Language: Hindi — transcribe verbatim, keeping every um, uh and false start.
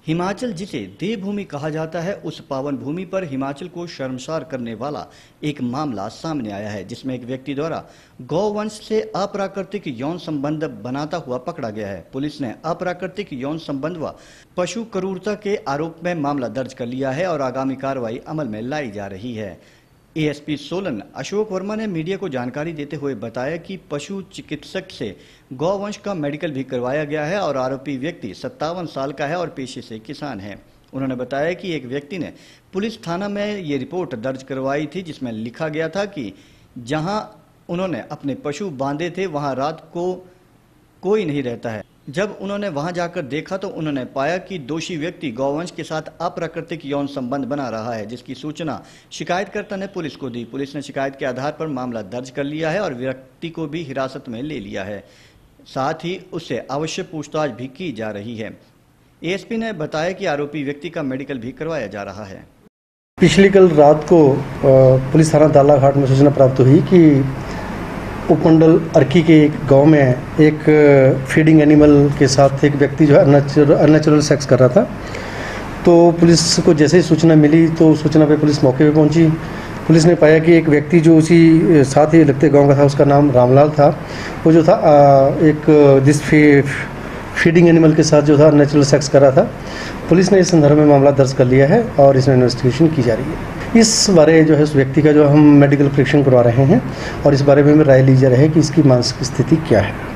हिमाचल जिसे देवभूमि कहा जाता है, उस पावन भूमि पर हिमाचल को शर्मसार करने वाला एक मामला सामने आया है, जिसमें एक व्यक्ति द्वारा गौवंश से अप्राकृतिक यौन संबंध बनाता हुआ पकड़ा गया है। पुलिस ने अप्राकृतिक यौन संबंध व पशु क्रूरता के आरोप में मामला दर्ज कर लिया है और आगामी कार्रवाई अमल में लाई जा रही है। एएसपी सोलन अशोक वर्मा ने मीडिया को जानकारी देते हुए बताया कि पशु चिकित्सक से गौवंश का मेडिकल भी करवाया गया है और आरोपी व्यक्ति सत्तावन साल का है और पेशे से किसान है। उन्होंने बताया कि एक व्यक्ति ने पुलिस थाना में ये रिपोर्ट दर्ज करवाई थी, जिसमें लिखा गया था कि जहां उन्होंने अपने पशु बांधे थे वहां रात को कोई नहीं रहता है। जब उन्होंने वहां जाकर देखा तो उन्होंने पाया कि दोषी व्यक्ति गौवंश के साथ अप्राकृतिक यौन संबंध बना रहा है, जिसकी सूचना शिकायतकर्ता ने पुलिस को दी। पुलिस ने शिकायत के आधार पर मामला दर्ज कर लिया है और व्यक्ति को भी हिरासत में ले लिया है। साथ ही उससे आवश्यक पूछताछ भी की जा रही है। एएसपी ने बताया कि आरोपी व्यक्ति का मेडिकल भी करवाया जा रहा है। पिछली कल रात को पुलिस थाना दालाघाट में सूचना प्राप्त हुई कि उपमंडल अर्की के एक गांव में एक फीडिंग एनिमल के साथ एक व्यक्ति जो है अननेचुरल सेक्स कर रहा था। तो पुलिस को जैसे ही सूचना मिली तो सूचना पे पुलिस मौके पे पहुंची। पुलिस ने पाया कि एक व्यक्ति जो उसी साथ ही लगते गांव का था, उसका नाम रामलाल था। वो जो था एक जिस फीडिंग एनिमल के साथ जो था अननेचुरल सेक्स कर रहा था। पुलिस ने इस संदर्भ में मामला दर्ज कर लिया है और इसमें इन्वेस्टिगेशन की जा रही है। इस बारे जो है उस व्यक्ति का जो हम मेडिकल परीक्षण करवा रहे हैं और इस बारे में राय ली जा रही है कि इसकी मानसिक स्थिति क्या है।